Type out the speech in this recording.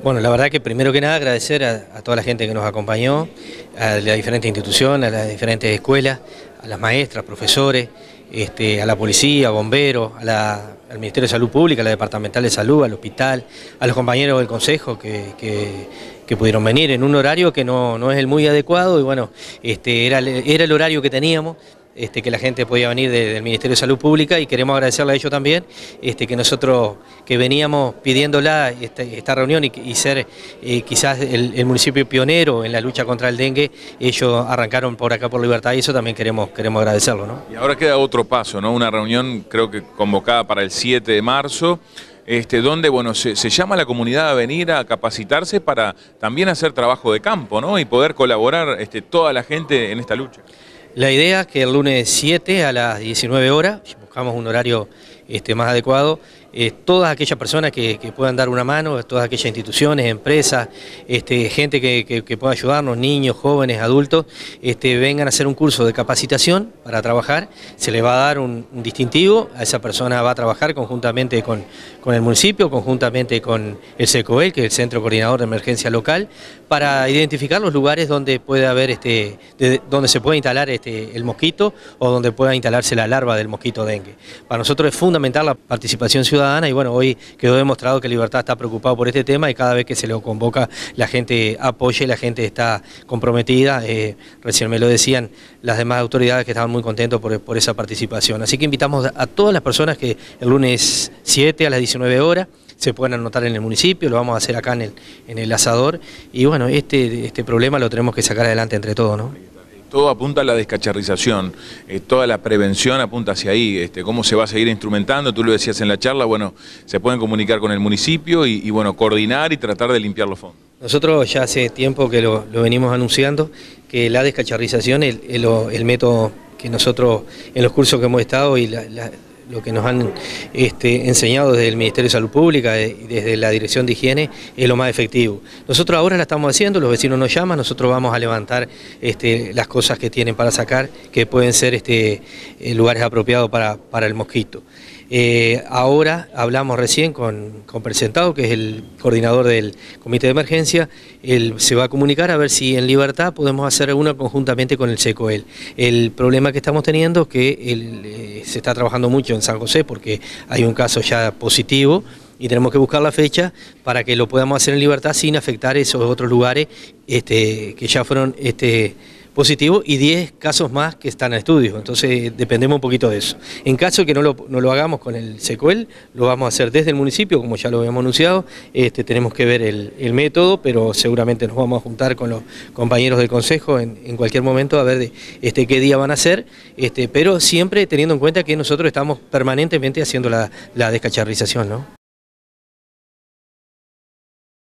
Bueno, la verdad que primero que nada agradecer a toda la gente que nos acompañó, a las diferentes instituciones, a las diferentes escuelas, a las maestras, profesores, a la policía, bomberos, al Ministerio de Salud Pública, a la Departamental de Salud, al hospital, a los compañeros del Consejo que pudieron venir en un horario que no es el muy adecuado y bueno, era el horario que teníamos. Que la gente podía venir del Ministerio de Salud Pública y queremos agradecerle a ellos también, que nosotros que veníamos pidiéndola esta reunión y ser quizás el municipio pionero en la lucha contra el dengue, ellos arrancaron por acá por Libertad y eso también queremos agradecerlo, ¿no? Y ahora queda otro paso, ¿no? Una reunión creo que convocada para el 7 de marzo, donde bueno, se llama a la comunidad a venir a capacitarse para también hacer trabajo de campo, ¿no? Y poder colaborar toda la gente en esta lucha. La idea es que el lunes 7 a las 19 horas, buscamos un horario más adecuado, todas aquellas personas que puedan dar una mano, todas aquellas instituciones, empresas, gente que pueda ayudarnos, niños, jóvenes, adultos, vengan a hacer un curso de capacitación para trabajar, se le va a dar un distintivo, a esa persona va a trabajar conjuntamente con el municipio, conjuntamente con el CECOEL, que es el Centro Coordinador de Emergencia Local, para identificar los lugares donde puede haber, donde se puede instalar el mosquito o donde pueda instalarse la larva del mosquito dengue. Para nosotros es fundamental la participación ciudadana y bueno, hoy quedó demostrado que Libertad está preocupado por este tema y cada vez que se lo convoca la gente apoya y la gente está comprometida. Recién me lo decían las demás autoridades que estaban muy contentos por esa participación. Así que invitamos a todas las personas que el lunes 7 a las 19 horas se pueden anotar en el municipio, lo vamos a hacer acá en el asador y bueno, este problema lo tenemos que sacar adelante entre todos, ¿no? Todo apunta a la descacharrización, toda la prevención apunta hacia ahí, cómo se va a seguir instrumentando, tú lo decías en la charla, bueno, se pueden comunicar con el municipio y bueno, coordinar y tratar de limpiar los fondos. Nosotros ya hace tiempo que lo venimos anunciando, que la descacharrización es el método que nosotros en los cursos que hemos estado y lo que nos han enseñado desde el Ministerio de Salud Pública y desde la Dirección de Higiene es lo más efectivo. Nosotros ahora la estamos haciendo, los vecinos nos llaman, nosotros vamos a levantar las cosas que tienen para sacar, que pueden ser lugares apropiados para el mosquito. Ahora hablamos recién con Presentado, que es el coordinador del comité de emergencia, él se va a comunicar a ver si en Libertad podemos hacer una conjuntamente con el CECOEL. El problema que estamos teniendo es que se está trabajando mucho en San José porque hay un caso ya positivo y tenemos que buscar la fecha para que lo podamos hacer en Libertad sin afectar esos otros lugares que ya fueron positivos y 10 casos más que están en estudio, entonces dependemos un poquito de eso. En caso de que no lo hagamos con el CECOEL, lo vamos a hacer desde el municipio, como ya lo habíamos anunciado, tenemos que ver el método, pero seguramente nos vamos a juntar con los compañeros del Consejo en cualquier momento a ver qué día van a hacer, pero siempre teniendo en cuenta que nosotros estamos permanentemente haciendo la descacharrización, ¿no?